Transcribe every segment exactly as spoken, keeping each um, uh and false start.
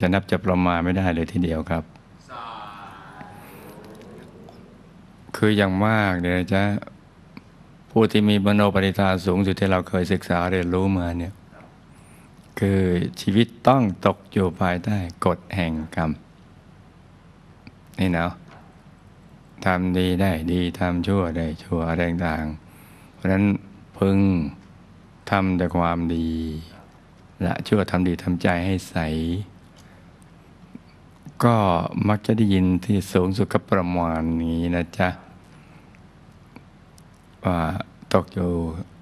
จะนับจะประมาณไม่ได้เลยทีเดียวครับคืออย่างมากเนี่ยนะจ๊ะผู้ที่มีมโนปณิธานสูงสุดที่เราเคยศึกษาเรียนรู้มาเนี่ยคือชีวิตต้องตกอยู่ภายใต้กฎแห่งกรรมนี่เนาะทำดีได้ดีทำชั่วได้ชั่วอะไรต่างๆเพราะฉะนั้นพึงทำแต่ความดีละชั่วทำดีทำใจให้ใสก็มักจะได้ยินที่สูงสุดก็ประมาณนี้นะจ๊ะว่าตกอยู่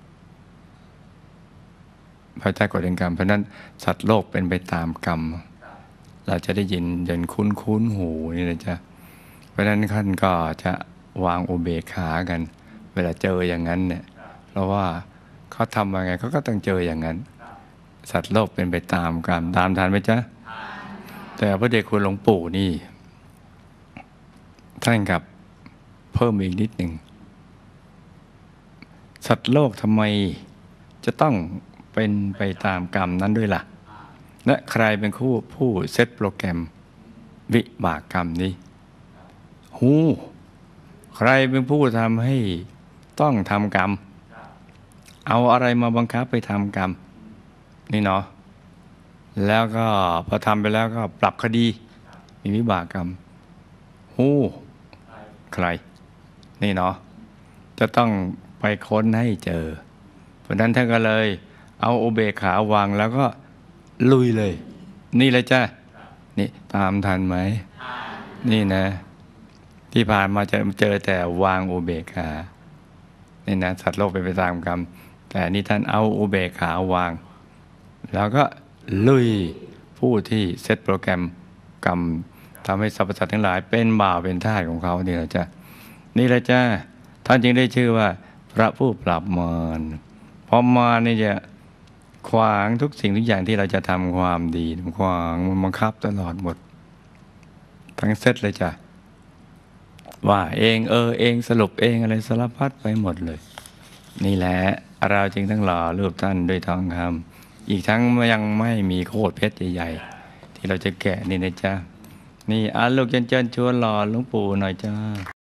ภายใต้กฎแห่งกรรมเพราะนั้นสัตว์โลกเป็นไปตามกรรมเราจะได้ยินจนคุ้นคุ้นหูนี่นะจ๊ะเพราะนั้นท่านก็จะวางอุเบกขากันเวลาเจออย่างนั้นเนี่ยเพราะว่าเขาทำมาไงเขาก็ต้องเจออย่างนั้นสัตว์โลกเป็นไปตามกรรมตามทันไหมจ๊ะแต่พระเดชคุณหลวงปู่นี่ท่านกับเพิ่มอีกนิดหนึ่งสัตว์โลกทำไมจะต้องเป็นไปตามกรรมนั้นด้วยล่ะและใครเป็นผู้ผู้เซตโปรแกรมวิบากกรรมนี้หูใครเป็นผู้ทำให้ต้องทำกรรมเอาอะไรมาบังคับไปทำกรรมนี่เนาะแล้วก็พอทำไปแล้วก็ปรับคดีมีวิบากกรรมหูใครนี่เนาะจะต้องไปค้นให้เจอเพราะนั้นท่านก็เลยเอาอุเบกขาวางแล้วก็ลุยเลยนี่เลยจ้ะนี่ตามทันไหมนี่นะที่ผ่านมาจะเจอแต่วางอุเบกขานี่นะสัตว์โลกเป็นไปตามกรรมแต่นี่ท่านเอาอุเบกขาวางแล้วก็ลุยผู้ที่เซตโปรแกรมกรรมทำให้สรรพสัตว์ทั้งหลายเป็นบ่าวเป็นทาสของเขานี่แหละจ้ะนี่แหละจ้ะท่านจึงได้ชื่อว่าพระผู้ปราบมารเพราะมารนี่จะขวางทุกสิ่งทุกอย่างที่เราจะทำความดีขวางมันบังคับตลอดหมดทั้งเซตเลยจ้ะว่าเองเออเองสรุปเองอะไรสารพัดไปหมดเลยนี่แหละเราจึงต้องหล่อรูปท่านด้วยทองคำอีกทั้งยังไม่มีโคตรเพชรใหญ่ๆที่เราจะแกะนี่นะจ๊ะนี่อาลูกเจนเจนชวนหล่อหลวงปู่หน่อยจ้า